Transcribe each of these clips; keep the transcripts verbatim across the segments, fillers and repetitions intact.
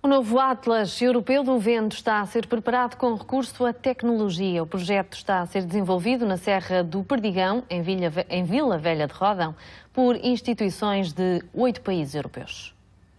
O novo Atlas Europeu do Vento está a ser preparado com recurso à tecnologia. O projeto está a ser desenvolvido na Serra do Perdigão, em Vila, em Vila Velha de Ródão, por instituições de oito países europeus.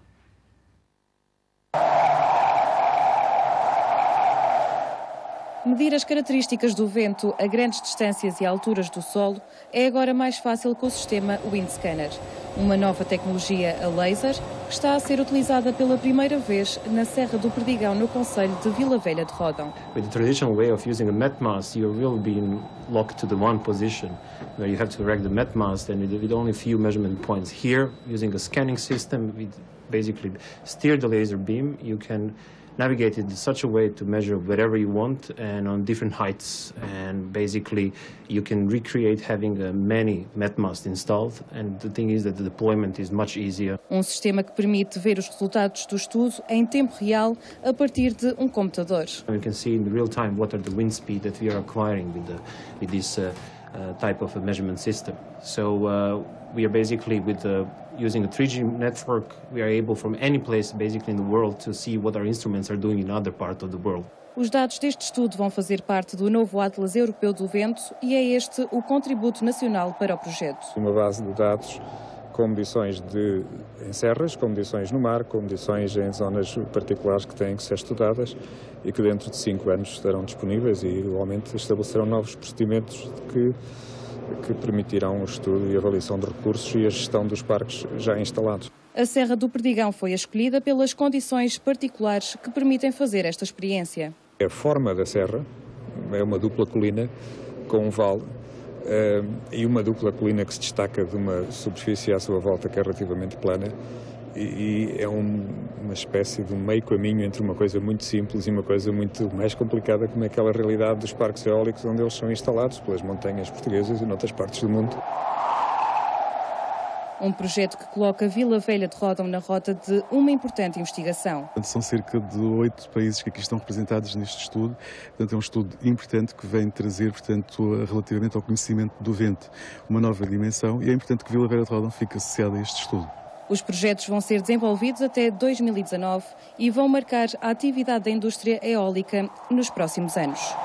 Medir as características do vento a grandes distâncias e alturas do solo é agora mais fácil com o sistema Windscanner, uma nova tecnologia a laser que está a ser utilizada pela primeira vez na Serra do Perdigão, no concelho de Vila Velha de Ródão. With the traditional way of using a met mast, you will be locked to the one position where you have to erect the met mast, and with only a few measurement points. Here, using a scanning system, we basically steer the laser beam. You can navigate it in such a way to measure wherever you want and on different heights, and basically you can recreate having uh, many met masts installed, and the thing is that the deployment is much easier. Um sistema que permite ver os resultados do estudo em tempo real a partir de um computador. We can see in real time what are the wind speed that we are acquiring with, the, with this uh, uh, type of a measurement system. So uh, we are basically with the using a three G network, we are able from any place basically in the world to see what our instruments are doing in other parts of the world. Os dados deste estudo vão fazer parte do novo Atlas Europeu do Vento e é este o contributo nacional para o projeto. Uma base de dados com medições de, em serras, com medições no mar, com medições em zonas particulares que têm que ser estudadas e que dentro de cinco anos estarão disponíveis e igualmente estabelecerão novos procedimentos que que permitirão o estudo e avaliação de recursos e a gestão dos parques já instalados. A Serra do Perdigão foi escolhida pelas condições particulares que permitem fazer esta experiência. A forma da serra é uma dupla colina com um vale uh, e uma dupla colina que se destaca de uma superfície à sua volta que é relativamente plana e, e é um, uma espécie de um meio caminho entre uma coisa muito simples e uma coisa muito mais complicada como é aquela realidade dos parques eólicos onde eles são instalados pelas montanhas portuguesas e noutras partes do mundo. Um projeto que coloca Vila Velha de Ródão na rota de uma importante investigação. São cerca de oito países que aqui estão representados neste estudo. Portanto, é um estudo importante que vem trazer, portanto, relativamente ao conhecimento do vento, uma nova dimensão, e é importante que Vila Velha de Ródão fique associada a este estudo. Os projetos vão ser desenvolvidos até dois mil e dezanove e vão marcar a atividade da indústria eólica nos próximos anos.